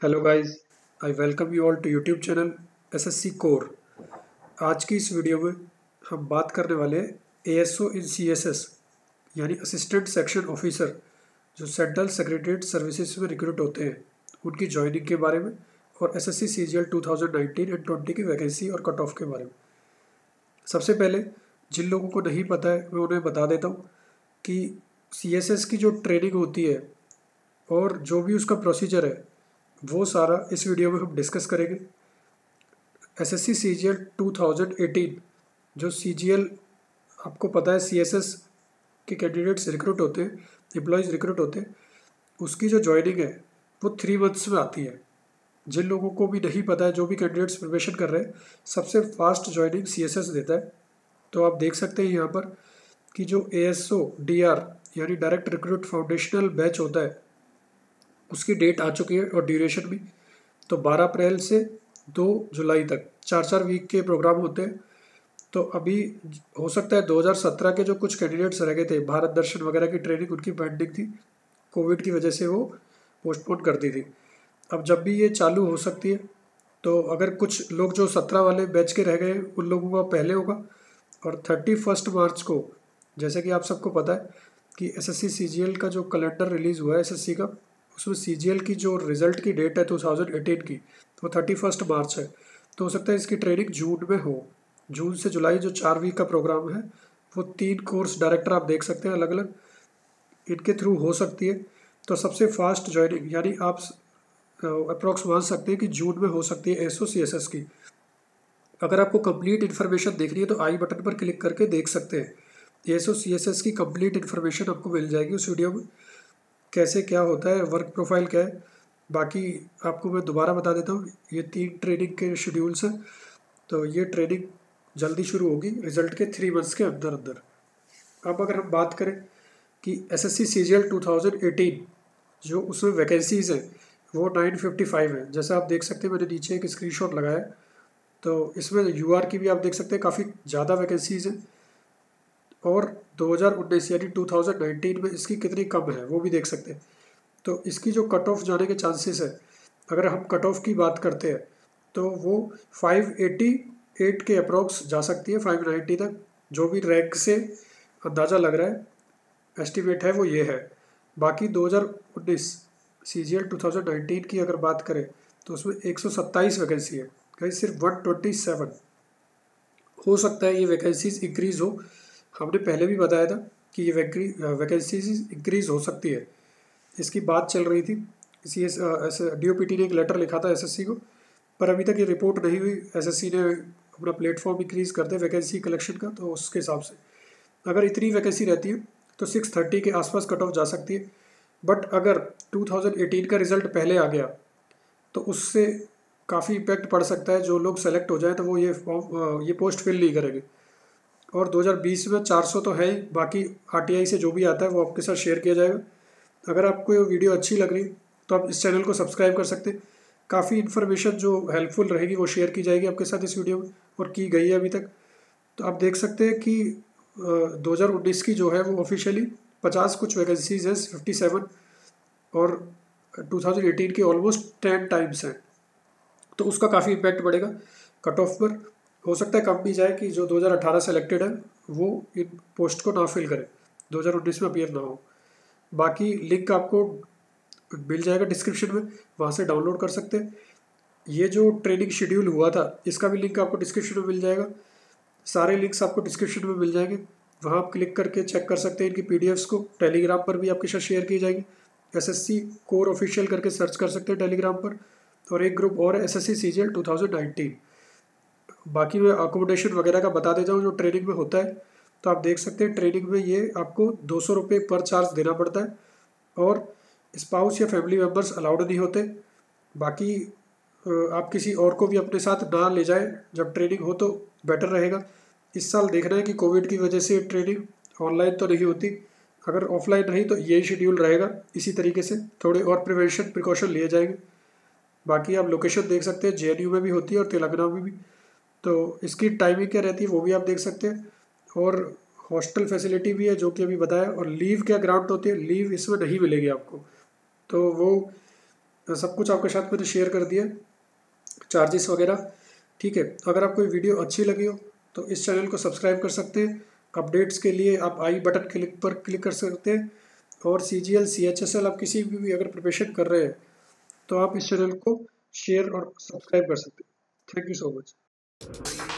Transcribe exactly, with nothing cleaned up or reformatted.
Hello guys, I welcome you all to YouTube channel SSC Core. आज की इस video में हम बात करने वाले हैं एएसओ इन सीएसएस यानी असिस्टेंट सेक्शन ऑफिसर जो सेंट्रल सेक्रेटरीट सर्विसेज में रिक्रूट होते हैं, उनकी जॉइनिंग के बारे में और SSC CGL two thousand nineteen and twenty की वैकेंसी और कट ऑफ के बारे में। सबसे पहले जिन लोगों को नहीं पता है मैं उन्हें बता देता हूँ कि सीएसएस की जो ट्रेनिंग होती है और जो भी उसका प्रोसीजर है वो सारा इस वीडियो में हम डिस्कस करेंगे। SSC CGL two thousand eighteen जो सीजीएल आपको पता है सीएसएस के कैंडिडेट्स रिक्रूट होते हैं, एम्प्लॉयज़ रिक्रूट होते हैं, उसकी जो जॉइनिंग है वो थ्री मंथ्स में आती है। जिन लोगों को भी नहीं पता है, जो भी कैंडिडेट्स प्रिपरेशन कर रहे हैं, सबसे फास्ट जॉइनिंग सीएसएस देता है। तो आप देख सकते हैं यहाँ पर कि जो एएसओ डीआर यानी डायरेक्ट रिक्रूट फाउंडेशनल बैच होता है उसकी डेट आ चुकी है और ड्यूरेशन भी। तो बारह अप्रैल से दो जुलाई तक चार चार वीक के प्रोग्राम होते हैं। तो अभी हो सकता है दो हज़ार सत्रह के जो कुछ कैंडिडेट्स रह गए थे, भारत दर्शन वगैरह की ट्रेनिंग उनकी पेंडिंग थी, कोविड की वजह से वो पोस्टपोन कर दी थी। अब जब भी ये चालू हो सकती है, तो अगर कुछ लोग जो सत्रह वाले बैच के रह गए उन लोगों का पहले होगा। और थर्टी फर्स्ट मार्च को, जैसे कि आप सबको पता है कि एसएससी सीजीएल का जो कैलेंडर रिलीज़ हुआ है एसएससी का, उसमें सीजीएल की जो रिज़ल्ट की डेट है टू थाउजेंड एटीन की, वो थर्टी फर्स्ट मार्च है। तो हो सकता है इसकी ट्रेनिंग जून में हो। जून से जुलाई जो चार वीक का प्रोग्राम है वो तीन कोर्स डायरेक्टर आप देख सकते हैं अलग अलग, इनके थ्रू हो सकती है। तो सबसे फास्ट जॉइनिंग यानी आप अप्रॉक्स मान सकते हैं कि जून में हो सकती है एसओ सी एस एस की। अगर आपको कंप्लीट इन्फॉर्मेशन देखनी है तो आई बटन पर क्लिक करके देख सकते हैं। एसओ सी एस एस की कंप्लीट इन्फॉर्मेशन आपको मिल जाएगी उस वीडियो में, कैसे क्या होता है, वर्क प्रोफाइल क्या है। बाकी आपको मैं दोबारा बता देता हूँ, ये तीन ट्रेनिंग के शेड्यूल्स हैं। तो ये ट्रेनिंग जल्दी शुरू होगी रिजल्ट के थ्री मंथ्स के अंदर अंदर। अब अगर हम बात करें कि SSC CGL two thousand eighteen जो उसमें वैकेंसीज़ हैं वो नाइन फिफ्टी फाइव है। जैसा आप देख सकते हैं, मैंने नीचे एक स्क्रीनशॉट लगाया है, तो इसमें यूआर की भी आप देख सकते हैं काफ़ी ज़्यादा वैकेंसीज़ हैं। और दो हज़ार उन्नीस यानी टू थाउजेंड नाइनटीन में इसकी कितनी कम है वो भी देख सकते हैं। तो इसकी जो कट ऑफ जाने के चांसेस है, अगर हम कट ऑफ की बात करते हैं तो वो फाइव एटी एट के अप्रॉक्स जा सकती है, फाइव नाइंटी तक। जो भी रैंक से अंदाज़ा लग रहा है, एस्टिमेट है वो ये है। बाकी दो हज़ार उन्नीस सीजीएल टू थाउजेंड नाइनटीन की अगर बात करें तो उसमें एक सौ सत्ताईस वैकेंसी है, कहीं सिर्फ वन ट्वेंटी सेवन। हो सकता है ये वैकेंसीज इंक्रीज़ हो। हमने पहले भी बताया था कि ये वैकेंसीज इंक्रीज़ हो सकती है, इसकी बात चल रही थी। इसी ऐसे डीओपीटी ने एक लेटर लिखा था एसएससी को, पर अभी तक ये रिपोर्ट नहीं हुई। एसएससी ने अपना प्लेटफॉर्म इंक्रीज़ करते वैकेंसी कलेक्शन का, तो उसके हिसाब से अगर इतनी वैकेंसी रहती है तो सिक्स थर्टी के आसपास कट ऑफ जा सकती है। बट अगर टू थाउजेंड एटीन का रिज़ल्ट पहले आ गया तो उससे काफ़ी इम्पैक्ट पड़ सकता है। जो लोग सेलेक्ट हो जाए तो वो ये फॉर्म ये पोस्ट फिल नहीं करेंगे। और दो हज़ार बीस में चार सौ तो है ही, बाकी आरटीआई से जो भी आता है वो आपके साथ शेयर किया जाएगा। अगर आपको ये वीडियो अच्छी लग रही तो आप इस चैनल को सब्सक्राइब कर सकते हैं। काफ़ी इन्फॉर्मेशन जो हेल्पफुल रहेगी वो शेयर की जाएगी आपके साथ इस वीडियो में, और की गई है अभी तक। तो आप देख सकते हैं कि दो हज़ार उन्नीस की जो है वो ऑफिशियली पचास कुछ वैकेंसीज है, फिफ्टी सेवन, और टू थाउजेंड एटीन की ऑलमोस्ट टेन टाइम्स हैं। तो उसका काफ़ी इम्पैक्ट पड़ेगा कट ऑफ पर। हो सकता है कम भी जाए कि जो दो हज़ार अठारह सेलेक्टेड है वो इन पोस्ट को ना फिल करे, दो हज़ार उन्नीस में अपीयर ना हो। बाकी लिंक आपको मिल जाएगा डिस्क्रिप्शन में, वहाँ से डाउनलोड कर सकते हैं। ये जो ट्रेनिंग शेड्यूल हुआ था इसका भी लिंक आपको डिस्क्रिप्शन में मिल जाएगा। सारे लिंक्स आपको डिस्क्रिप्शन में मिल जाएंगे, वहाँ आप क्लिक करके चेक कर सकते हैं इनकी पीडीएफ्स को। टेलीग्राम पर भी आपके साथ शेयर की जाएगी, एसएससी कोर ऑफिशियल करके सर्च कर सकते हैं टेलीग्राम पर। और एक ग्रुप और है SSC CGL two thousand nineteen. बाकी मैं अकोमोडेशन वगैरह का बता देता हूँ जो ट्रेनिंग में होता है। तो आप देख सकते हैं ट्रेनिंग में ये आपको दो सौ रुपये पर चार्ज देना पड़ता है, और स्पाउस या फैमिली मेम्बर्स अलाउड नहीं होते। बाकी आप किसी और को भी अपने साथ ना ले जाएं, जब ट्रेनिंग हो तो बेटर रहेगा। इस साल देखना है कि कोविड की वजह से ट्रेनिंग ऑनलाइन तो नहीं होती, अगर ऑफलाइन रही तो यही शेड्यूल रहेगा। इसी तरीके से थोड़े और प्रिवेंशन प्रिकॉशन लिए जाएंगे। बाकी आप लोकेशन देख सकते हैं, जेएनयू में भी होती है और तेलंगाना में भी। तो इसकी टाइमिंग क्या रहती है वो भी आप देख सकते हैं। और हॉस्टल फैसिलिटी भी है जो कि अभी बताया। और लीव क्या ग्रांट होती है, लीव इसमें नहीं मिलेगी आपको। तो वो सब कुछ आपके साथ मैंने शेयर कर दिया, चार्जेस वगैरह, ठीक है। अगर आपको वीडियो अच्छी लगी हो तो इस चैनल को सब्सक्राइब कर सकते हैं। अपडेट्स के लिए आप आई बटन क्लिक पर क्लिक कर सकते हैं। और C G L, C H S L आप किसी भी, भी अगर प्रिपरेशन कर रहे हैं तो आप इस चैनल को शेयर और सब्सक्राइब कर सकते हैं। Thank you so much.